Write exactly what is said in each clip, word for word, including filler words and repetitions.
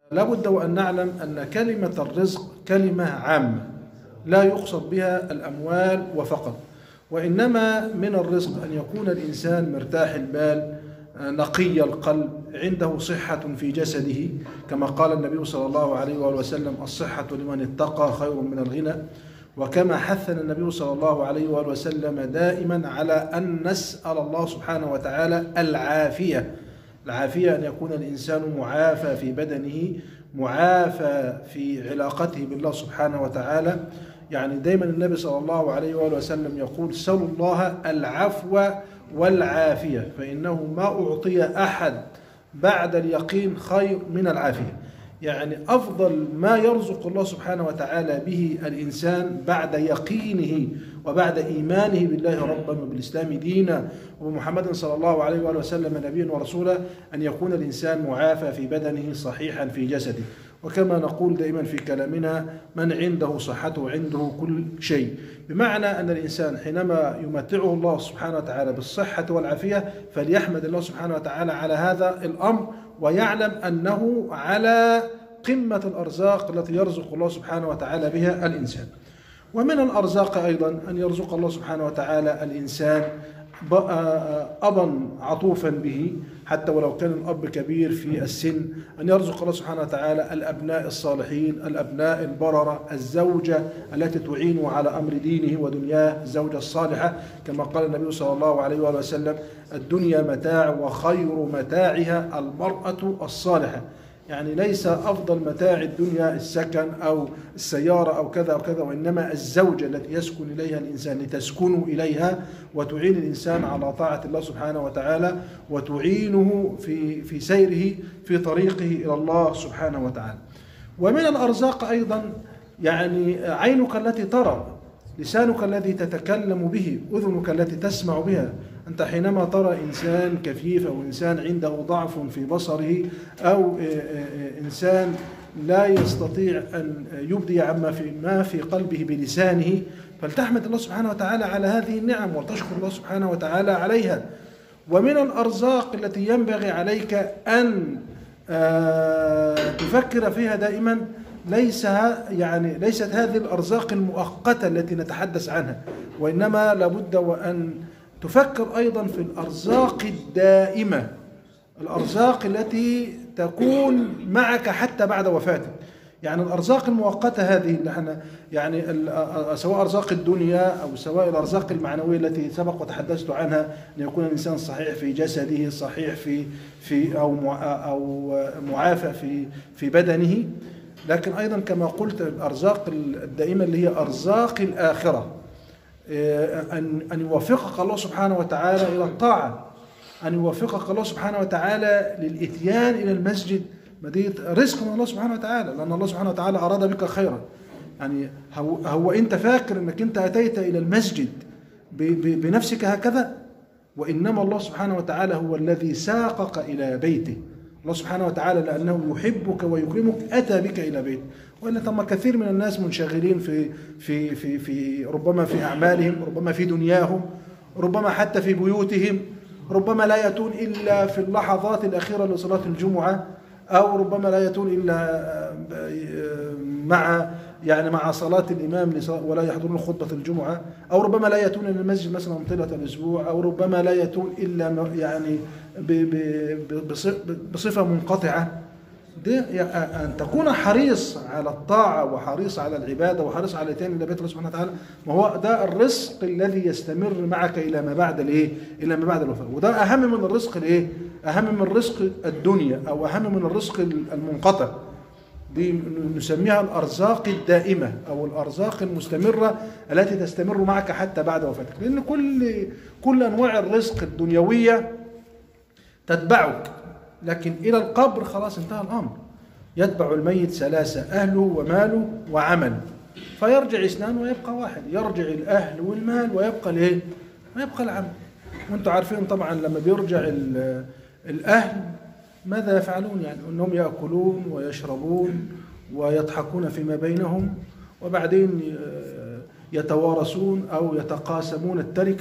لا بد وأن نعلم أن كلمة الرزق كلمة عامة لا يقصد بها الأموال وفقط، وإنما من الرزق أن يكون الإنسان مرتاح البال نقي القلب، عنده صحة في جسده، كما قال النبي صلى الله عليه وآله وسلم: الصحة لمن اتقى خير من الغنى. وكما حثنا النبي صلى الله عليه وآله وسلم دائما على أن نسأل الله سبحانه وتعالى العافية. العافية أن يكون الإنسان معافى في بدنه، معافى في علاقته بالله سبحانه وتعالى. يعني دائما النبي صلى الله عليه وآله وسلم يقول: سلوا الله العفو والعافية، فإنه ما أعطي أحد بعد اليقين خير من العافية. يعني أفضل ما يرزق الله سبحانه وتعالى به الإنسان بعد يقينه وبعد إيمانه بالله ربا وبالإسلام دينا ومحمد صلى الله عليه وآله وسلم نبيا ورسولا أن يكون الإنسان معافى في بدنه صحيحا في جسده. وكما نقول دائما في كلامنا: من عنده صحته عنده كل شيء، بمعنى أن الإنسان حينما يمتعه الله سبحانه وتعالى بالصحة والعافية فليحمد الله سبحانه وتعالى على هذا الأمر، ويعلم أنه على قمة الأرزاق التي يرزق الله سبحانه وتعالى بها الإنسان. ومن الأرزاق أيضا أن يرزق الله سبحانه وتعالى الإنسان أبا عطوفا به، حتى ولو كان الأب كبير في السن، أن يرزق الله سبحانه وتعالى الأبناء الصالحين، الأبناء البررة، الزوجة التي تعينه على أمر دينه ودنياه، الزوجة الصالحة، كما قال النبي صلى الله عليه وآله وسلم: الدنيا متاع وخير متاعها المرأة الصالحة. يعني ليس أفضل متاع الدنيا السكن أو السيارة أو كذا أو كذا، وإنما الزوجة التي يسكن إليها الإنسان، لتسكنوا إليها وتعين الإنسان على طاعة الله سبحانه وتعالى، وتعينه في في سيره في طريقه إلى الله سبحانه وتعالى. ومن الأرزاق أيضا يعني عينك التي ترى، لسانك الذي تتكلم به، أذنك التي تسمع بها. أنت حينما ترى إنسان كفيف أو إنسان عنده ضعف في بصره أو إنسان لا يستطيع أن يبدي عما في ما في قلبه بلسانه، فلتحمد الله سبحانه وتعالى على هذه النعم وتشكر الله سبحانه وتعالى عليها. ومن الأرزاق التي ينبغي عليك أن تفكر فيها دائما ليس يعني ليست هذه الأرزاق المؤقتة التي نتحدث عنها، وإنما لابد وأن تفكر أيضا في الأرزاق الدائمة، الأرزاق التي تكون معك حتى بعد وفاتك. يعني الأرزاق المؤقتة هذه اللي احنا يعني سواء أرزاق الدنيا أو سواء الأرزاق المعنوية التي سبق وتحدثت عنها، أن يكون الإنسان صحيح في جسده، صحيح في في أو أو معافى في في بدنه. لكن أيضا كما قلت الأرزاق الدائمة اللي هي أرزاق الآخرة، أن أن يوفقك الله سبحانه وتعالى إلى الطاعة، أن يوفقك الله سبحانه وتعالى للإتيان إلى المسجد، مدية رزق من الله سبحانه وتعالى، لأن الله سبحانه وتعالى أراد بك خيرا. يعني هو, هو أنت فاكر أنك أنت أتيت إلى المسجد بنفسك هكذا؟ وإنما الله سبحانه وتعالى هو الذي ساقك إلى بيته. الله سبحانه وتعالى لأنه يحبك ويكرمك أتى بك إلى بيته. وإلا ثم كثير من الناس منشغلين في في في في ربما في أعمالهم، ربما في دنياهم، ربما حتى في بيوتهم، ربما لا يأتون إلا في اللحظات الأخيرة لصلاة الجمعة، أو ربما لا يأتون إلا مع يعني مع صلاة الإمام ولا يحضرون خطبة الجمعة، أو ربما لا يأتون إلى المسجد مثلا طيلة الأسبوع، أو ربما لا يأتون إلا يعني بصفة منقطعة. دي أن تكون حريص على الطاعة وحريص على العبادة وحريص على الاتيان إلى بيت الله سبحانه وتعالى، ما هو ده الرزق الذي يستمر معك إلى ما بعد الإيه؟ إلى ما بعد الوفاة. وده أهم من الرزق الإيه؟ أهم من رزق الدنيا أو أهم من الرزق المنقطع. دي نسميها الأرزاق الدائمة أو الأرزاق المستمرة التي تستمر معك حتى بعد وفاتك، لأن كل كل أنواع الرزق الدنيوية تتبعك، لكن إلى القبر خلاص انتهى الأمر. يتبع الميت ثلاثة: أهله وماله وعمله، فيرجع اثنان ويبقى واحد، يرجع الأهل والمال ويبقى الإيه؟ ويبقى العمل. وأنتم عارفين طبعا لما بيرجع الأهل ماذا يفعلون؟ يعني أنهم يأكلون ويشربون ويضحكون فيما بينهم، وبعدين يتوارثون أو يتقاسمون التركة،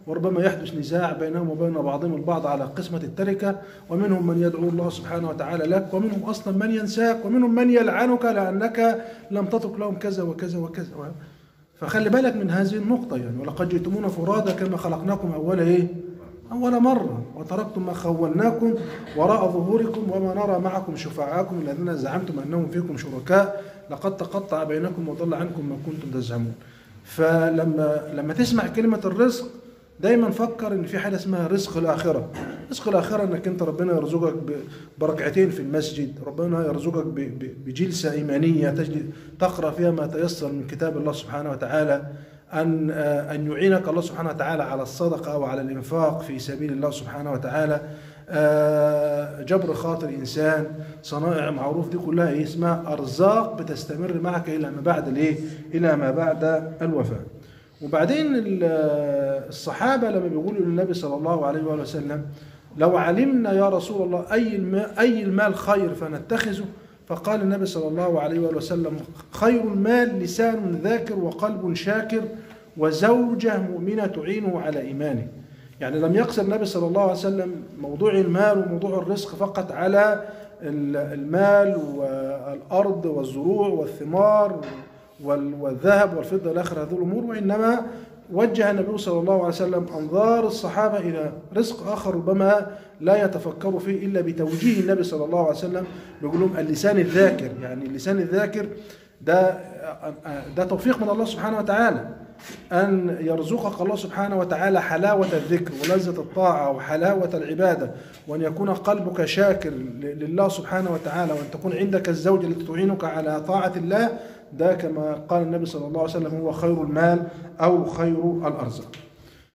وربما يحدث نزاع بينهم وبين بعضهم البعض على قسمة التركة، ومنهم من يدعو الله سبحانه وتعالى لك، ومنهم أصلا من ينساك، ومنهم من يلعنك لأنك لم تترك لهم كذا وكذا وكذا. فخلي بالك من هذه النقطة يعني. ولقد جئتمونا فرادى كما خلقناكم أول إيه؟ أول مرة، وتركتم ما خولناكم وراء ظهوركم وما نرى معكم شفعاءكم الذين زعمتم أنهم فيكم شركاء لقد تقطع بينكم وضل عنكم ما كنتم تزعمون. فلما لما تسمع كلمة الرزق دايما فكر ان في حاجه اسمها رزق الاخره. رزق الاخره انك انت ربنا يرزقك بركعتين في المسجد، ربنا يرزقك بجلسه ايمانيه تجلس تقرا فيها ما تيسر من كتاب الله سبحانه وتعالى، ان ان يعينك الله سبحانه وتعالى على الصدقه او على الانفاق في سبيل الله سبحانه وتعالى، جبر خاطر انسان، صنائع معروف، دي كلها اسمها ارزاق بتستمر معك الى ما بعد الايه؟ الى ما بعد الوفاه. وبعدين الصحابة لما بيقولوا للنبي صلى الله عليه وآله وسلم لو علمنا يا رسول الله أي المال, أي المال خير فنتخذه، فقال النبي صلى الله عليه وآله وسلم خير المال لسان ذاكر وقلب شاكر وزوجة مؤمنة تعينه على إيمانه. يعني لم يقصر النبي صلى الله عليه وسلم موضوع المال وموضوع الرزق فقط على المال والأرض والزروع والثمار والذهب والفضة إلى آخر هذه الأمور، وإنما وجه النبي صلى الله عليه وسلم أنظار الصحابة إلى رزق آخر ربما لا يتفكروا فيه إلا بتوجيه النبي صلى الله عليه وسلم. بيقول لهم اللسان الذاكر، يعني اللسان الذاكر ده ده توفيق من الله سبحانه وتعالى، أن يرزقك الله سبحانه وتعالى حلاوة الذكر ولذة الطاعة وحلاوة العبادة، وأن يكون قلبك شاكر لله سبحانه وتعالى، وأن تكون عندك الزوجة التي تعينك على طاعة الله. ده كما قال النبي صلى الله عليه وسلم هو خير المال أو خير الأرزاق.